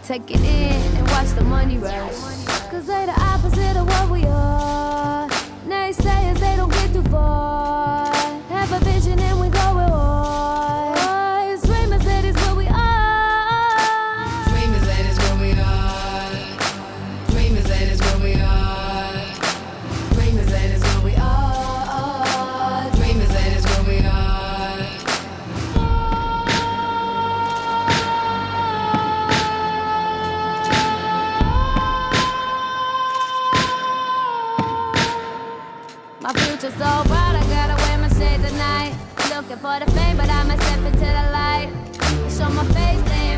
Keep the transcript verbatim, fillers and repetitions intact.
take it in and watch the money rush. Cause they the opposite of what we are. Naysayers, they don't get too far. Have a vision and we go with war. Boys, dreamers, that is what we are. Dreamers, that is what we are. Dreamers, that is what we are. Dreamers, that is what we are. Dreamers, that is what we are. My future's so bright, I gotta wear my shades at night. Looking for the fame, but I'ma step into the light. Show my face, they